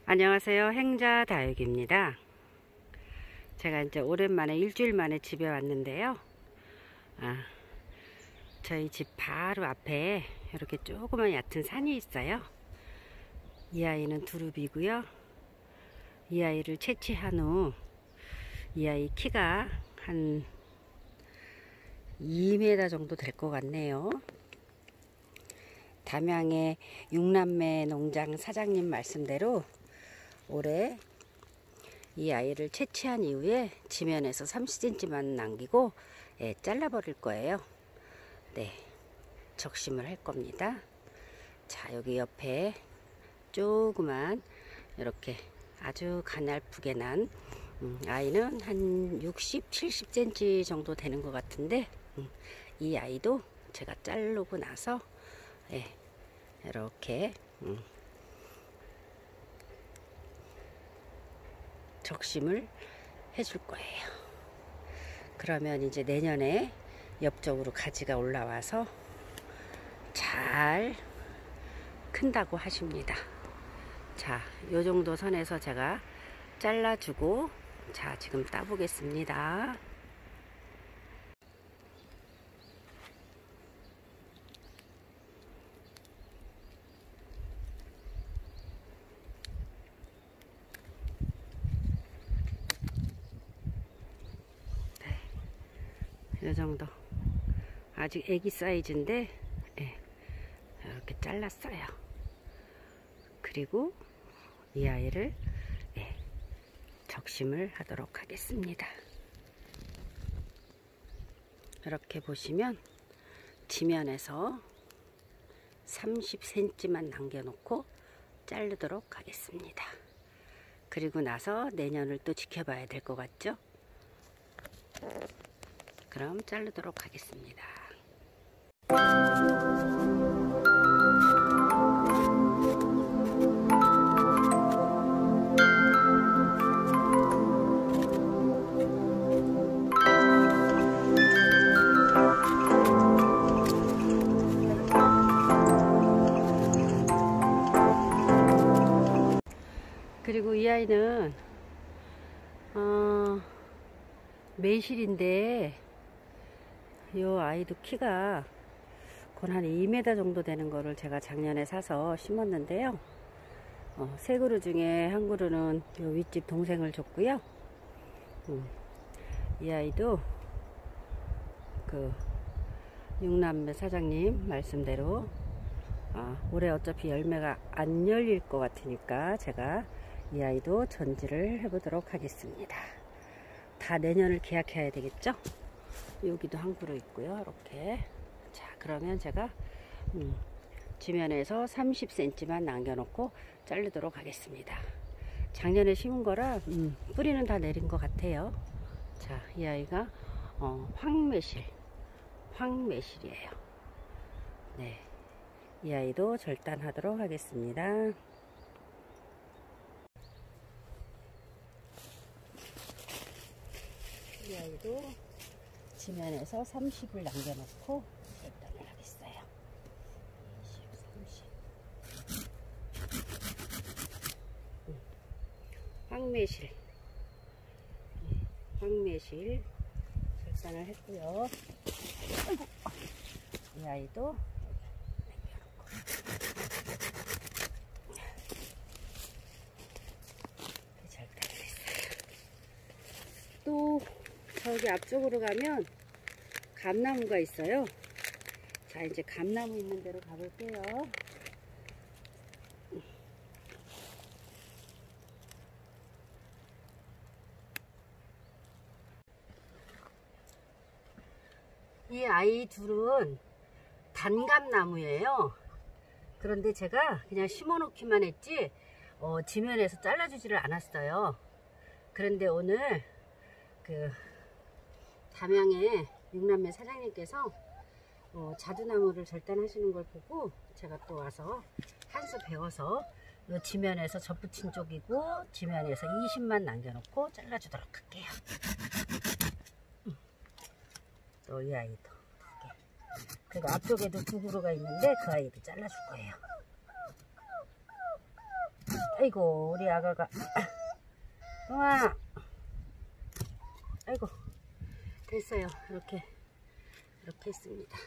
안녕하세요. 행자다육입니다. 제가 이제 오랜만에 일주일 만에 집에 왔는데요. 저희 집 바로 앞에 이렇게 조그만 얕은 산이 있어요. 이 아이는 두릅이고요. 이 아이를 채취한 후 이 아이 키가 한 2m 정도 될 것 같네요. 담양의 육남매 농장 사장님 말씀대로 올해 이 아이를 채취한 이후에 지면에서 30cm만 남기고 잘라버릴 거예요. 네, 적심을 할 겁니다. 자, 여기 옆에 조그만 이렇게 아주 가냘프게 난 아이는 한 60, 70cm 정도 되는 것 같은데 이 아이도 제가 자르고 나서 이렇게 적심을 해줄 거예요. 그러면 이제 내년에 옆쪽으로 가지가 올라와서 잘 큰다고 하십니다. 자, 요 정도 선에서 제가 잘라주고 자, 지금 따보겠습니다. 이 정도 아직 애기 사이즈인데 이렇게 잘랐어요. 그리고 이 아이를 적심을 하도록 하겠습니다. 이렇게 보시면 지면에서 30cm만 남겨놓고 자르도록 하겠습니다. 그리고 나서 내년을 또 지켜봐야 될 것 같죠? 그럼 자르도록 하겠습니다. 그리고 이 아이는 매실인데 이 아이도 키가 건 한 2m 정도 되는 거를 제가 작년에 사서 심었는데요. 세 그루 중에 한 그루는 요 윗집 동생을 줬고요. 이 아이도 그 육남매 사장님 말씀대로 올해 어차피 열매가 안 열릴 것 같으니까 제가 이 아이도 전지를 해보도록 하겠습니다. 다 내년을 계약해야 되겠죠? 여기도 한 그루 있고요. 이렇게. 자, 그러면 제가 지면에서 30cm만 남겨놓고 자르도록 하겠습니다. 작년에 심은 거라 뿌리는 다 내린 것 같아요. 자, 이 아이가 황매실이에요. 네, 이 아이도 절단하도록 하겠습니다. 이 아이도 지면에서 30을 남겨놓고 절단을 하겠어요. 20, 30. 황매실 절단을 했고요. 아이고, 이 아이도 남겨놓고 절단을 했어요. 또 저기 앞쪽으로 가면 감나무가 있어요. 자, 이제 감나무 있는 데로 가볼게요. 이 아이 둘은 단감나무예요. 그런데 제가 그냥 심어 놓기만 했지 지면에서 잘라주지를 않았어요. 그런데 오늘 그 담양의 육남매 사장님께서 자두나무를 절단하시는 걸 보고 제가 또 와서 한 수 배워서 요 지면에서 접붙인 쪽이고 지면에서 20만 남겨놓고 잘라주도록 할게요. 또 이 아이도 2개. 그리고 앞쪽에도 2그루가 있는데 그 아이도 잘라줄 거예요. 아이고 우리 아가가 동아 아이고 됐어요. 이렇게 했습니다.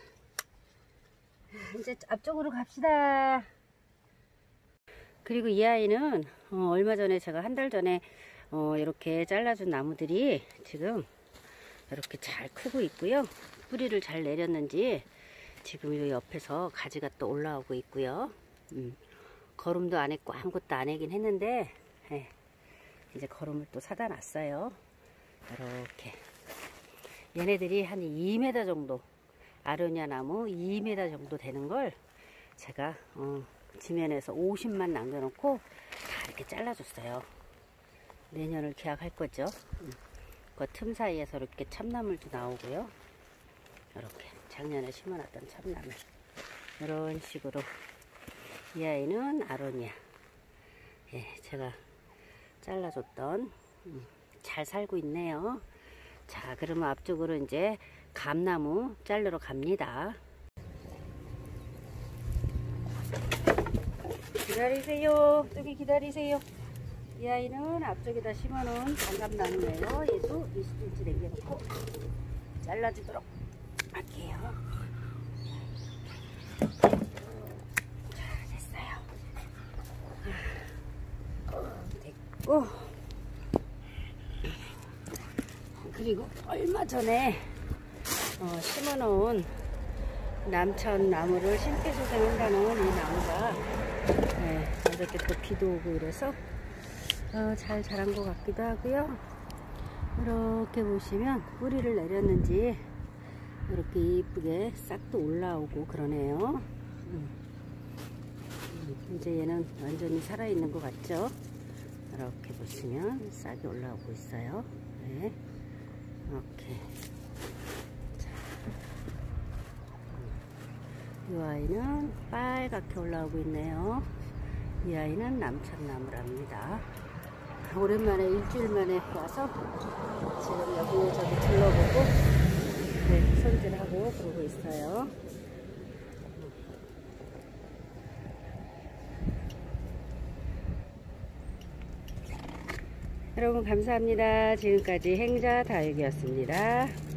이제 앞쪽으로 갑시다. 그리고 이 아이는 얼마 전에 제가 한 달 전에 이렇게 잘라준 나무들이 지금 이렇게 잘 크고 있고요. 뿌리를 잘 내렸는지 지금 이 옆에서 가지가 또 올라오고 있고요. 거름도 안 했고 아무것도 안 하긴 했는데 이제 거름을 또 사다 놨어요. 이렇게 얘네들이 한 2m 정도, 아로니아 나무 2m 정도 되는 걸 제가 지면에서 50만 남겨놓고 다 이렇게 잘라줬어요. 내년을 계약할 거죠. 그 틈 사이에서 이렇게 참나물도 나오고요. 이렇게 작년에 심어놨던 참나물 이런 식으로. 이 아이는 아로니아, 제가 잘라줬던 잘 살고 있네요. 자, 그러면 앞쪽으로 이제 감나무 자르러 갑니다. 기다리세요. 저기 기다리세요. 이 아이는 앞쪽에다 심어놓은 단감나무예요. 얘도 20cm 남겨놓고 잘라주도록 할게요. 자, 됐어요. 됐고, 그리고 얼마 전에 심어놓은 남천 나무를 심폐소생한다는 이 나무가 이렇게 또 비도 오고 이래서 잘 자란 것 같기도 하고요. 이렇게 보시면 뿌리를 내렸는지 이렇게 이쁘게 싹도 올라오고 그러네요. 이제 얘는 완전히 살아있는 것 같죠? 이렇게 보시면 싹이 올라오고 있어요. 네. 이렇게. 이 아이는 빨갛게 올라오고 있네요. 이 아이는 남천나무랍니다. 오랜만에 일주일 만에 와서 지금 여기저기 둘러보고 손질하고 그러고 있어요. 여러분 감사합니다. 지금까지 행자 다육이었습니다.